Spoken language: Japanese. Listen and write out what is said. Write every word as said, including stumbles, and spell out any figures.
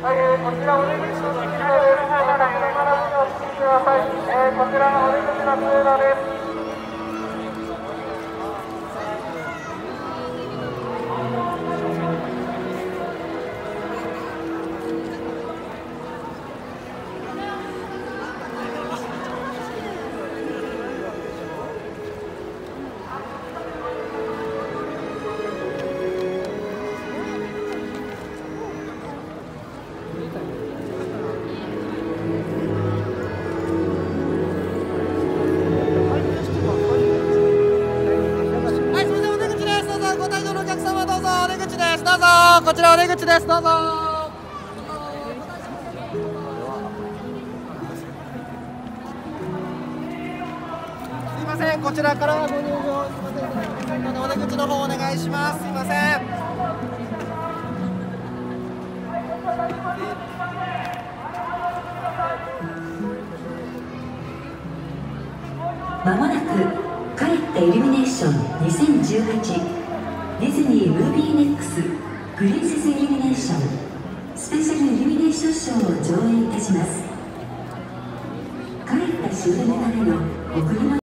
はい、えー、こちらお出口の通路です。車のお進みください。えー、こちらのお出口の通路です。 こちらお出口です。どうぞ。すいません、こちらからご入場すいませんいただきませんので、お出口の方お願いします。すいません。 まもなくカレッタイルミネーションにせんじゅうはちディズニームービーネックスプリンセスイルミネーションスペシャルイルミネーションショーを上演いたします。カレッタ終了のための贈り物